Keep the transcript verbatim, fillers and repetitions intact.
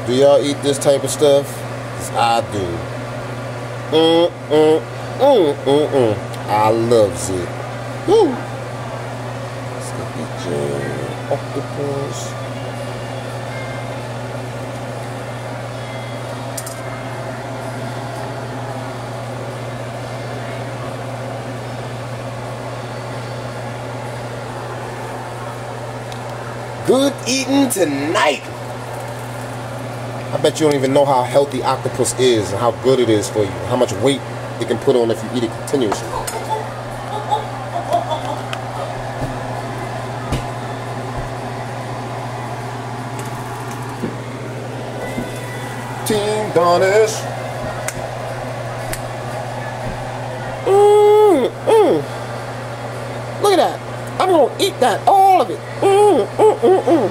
Do y'all eat this type of stuff? 'Cause I do. Mm, mm, mm, mm, mm. I loves it. Woo! Octopus. Good eating tonight. I bet you don't even know how healthy octopus is and how good it is for you, how much weight it can put on if you eat it continuously. Team darness. Mmm, mmm. Look at that. I'm gonna eat that, all of it. Mmm, mmm, mmm, mmm.